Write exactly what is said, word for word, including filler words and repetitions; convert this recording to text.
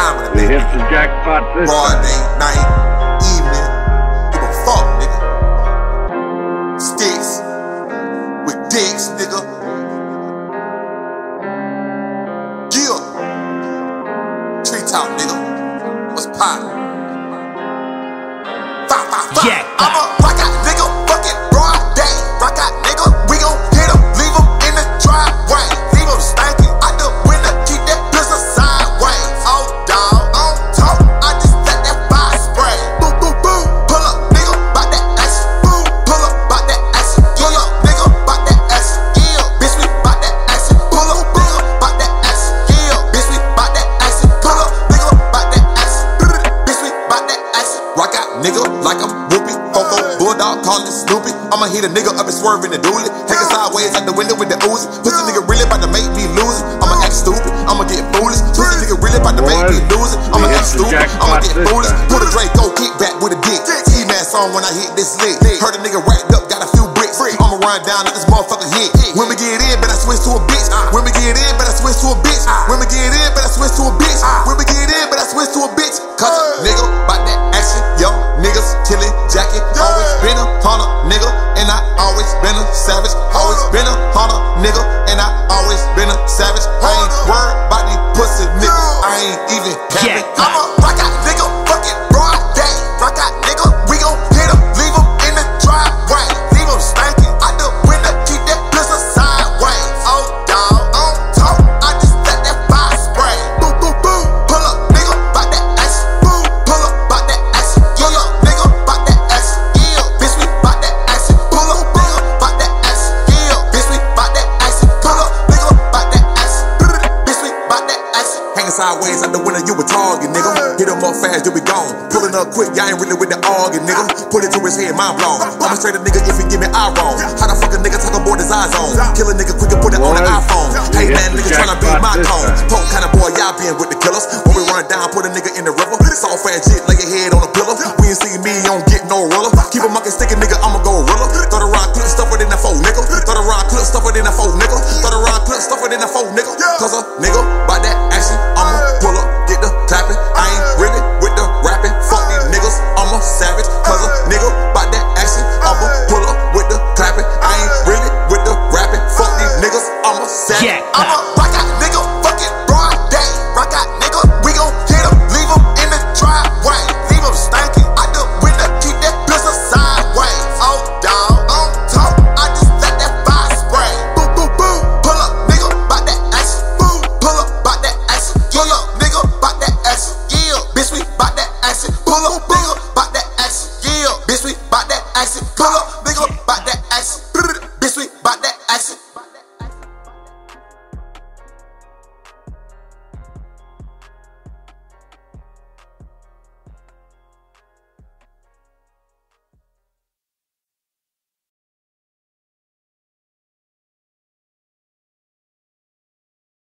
time of the We day. hit the jackpot this Broad time. day, night, evening. Give a fuck, nigga. Sticks with dicks, nigga. Yeah. Treetop, nigga. What's poppin'? Five, five, five. Jackpot. I'm a rock out, nigga. Fuck it, broad day. Rock out, nigga. We gon' hit 'em, leave 'em in the driveway. Leave 'em stankin' out the window. Keep that pistol sideways. Oh, dawg, on top. I just let that fire spray. Boom, boom, boom. Pull up, nigga. Bout that action. Boom. Pull up, bout that action. Pull up, nigga. Bout that action. Yeah, bitch, we bout that action. Pull up, nigga. Bout that action. Yeah, bitch, we bout that action. Pull up, nigga. Bout that action. Bitch, we bout that action. Rock out, nigga, like I'm whoopie. Fofo, bulldog, call it Snoopy. I'ma hit a nigga up and swerve in the dually. Hanging sideways out the window with the Uzi. Pussy nigga really about to make me lose it. I'ma act stupid, I'ma get foolish. Pussy nigga really about to make me lose it. I'ma act stupid, I'ma get foolish. Put a Draco, kick back with a dick. T-Man song when I hit this lick. Heard a nigga racked up, got a few bricks. I'ma run down like this motherfucker hit. When we get in, better switch to a bitch. When we get in, better switch to a bitch. When we get in, better switch to a bitch. When we get in, better switch to a bitch. Cause a nigga bout that action, young niggas chillin' jacket. Always been a hunter, nigga, and I always been a savage. Always been a hunter, nigga, and I always been a savage. I ain't worried about these pussy niggas. I ain't even capping. I'm a rock out, nigga, fuck it, broad day. Rock out, nigga, we gon' hit 'em, leave 'em in the driveway. Leave 'em stankin' out the window, keep that pistol sideways. Oh, dawg, on top, I just let that fire spray. Boom, boom, boom. Pull up, nigga, bout that action. Boom, pull up, bout that action. Pull up, nigga, bout that action. Yeah, bitch, we bout that action. Pull up, nigga, bout that action. Yeah, bitch, we bout that action. Pull up, nigga, bout that action. Bitch, we bout that action. Hanging sideways out the window, you a target, nigga. Hit him up fast, you be gone. Pulling up quick, y'all ain't really with the arguing, nigga. Put it to his head, mind blown. I'm a straight up nigga if he give me eye wrong. How the fuck a nigga talk aboard his eyes on? Kill a nigga quick and put it on the iPhone. Hey man, nigga tryna be my cone. Poke kind of boy, y'all been with the killers. When we run down, put a nigga in the river. Soft fat shit, lay your head on a pillow. We ain't see me, you don't get no roller.